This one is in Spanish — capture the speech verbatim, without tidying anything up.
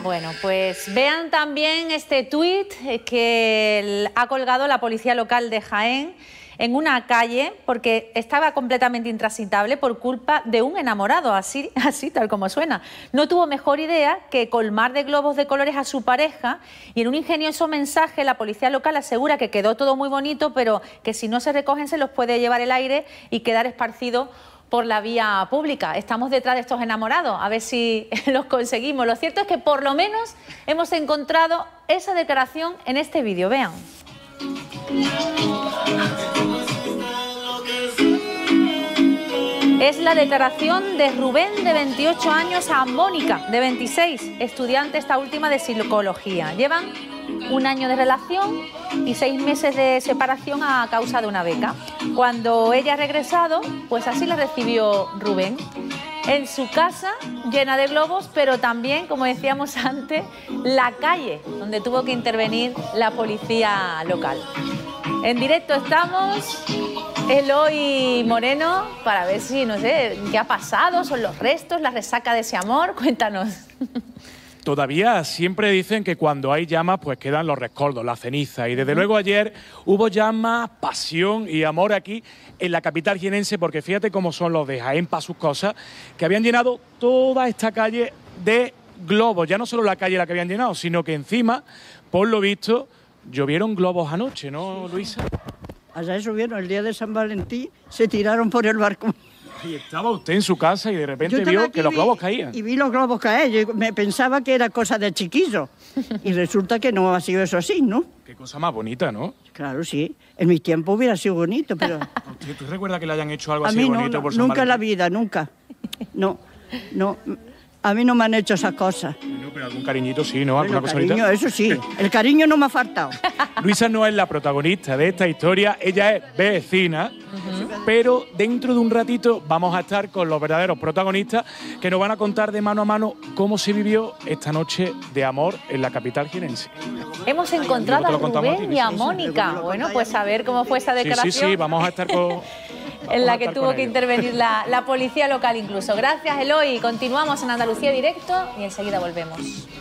Bueno, pues vean también este tuit que ha colgado la policía local de Jaén en una calle porque estaba completamente intransitable por culpa de un enamorado, así, así tal como suena. No tuvo mejor idea que colmar de globos de colores a su pareja y en un ingenioso mensaje la policía local asegura que quedó todo muy bonito, pero que si no se recogen se los puede llevar el aire y quedar esparcido por la vía pública. Estamos detrás de estos enamorados, a ver si los conseguimos. Lo cierto es que por lo menos hemos encontrado esa declaración en este vídeo. Vean. Es la declaración de Rubén, de veintiocho años, a Mónica, de veintiséis, estudiante esta última de psicología. Llevan un año de relación y seis meses de separación a causa de una beca. Cuando ella ha regresado, pues así la recibió Rubén. En su casa, llena de globos, pero también, como decíamos antes, la calle, donde tuvo que intervenir la policía local. En directo estamos, Eloy Moreno, para ver si, no sé, qué ha pasado, son los restos, la resaca de ese amor. Cuéntanos. Todavía siempre dicen que cuando hay llamas pues quedan los rescoldos, la ceniza. Y desde luego ayer hubo llamas, pasión y amor aquí en la capital jienense, porque fíjate cómo son los de Jaén para sus cosas, que habían llenado toda esta calle de globos. Ya no solo la calle la que habían llenado, sino que encima, por lo visto, llovieron globos anoche, ¿no, Luisa? Allá llovieron el día de San Valentín, se tiraron por el barco. Y estaba usted en su casa y de repente vio que los globos caían. Y vi los globos caer. Yo me pensaba que era cosa de chiquillo. Y resulta que no ha sido eso así, ¿no? Qué cosa más bonita, ¿no? Claro, sí. En mi tiempo hubiera sido bonito, pero... ¿Usted, ¿Tú recuerdas que le hayan hecho algo a así mí de no, bonito no, por San nunca en la Valentín? vida, nunca. No, no. A mí no me han hecho esas cosas. No, pero algún cariñito sí, ¿no? ¿Alguna Bueno, cosa bonita? cariño, eso sí. El cariño no me ha faltado. Luisa no es la protagonista de esta historia, ella es vecina, uh-huh. pero dentro de un ratito vamos a estar con los verdaderos protagonistas que nos van a contar de mano a mano cómo se vivió esta noche de amor en la capital jienense. Hemos encontrado a Rubén y a Mónica. Bueno, pues a ver cómo fue esa declaración. Sí, sí, sí, vamos a estar con... en la que tuvo que intervenir la, la policía local incluso. Gracias, Eloy. Continuamos en Andalucía Directo y enseguida volvemos.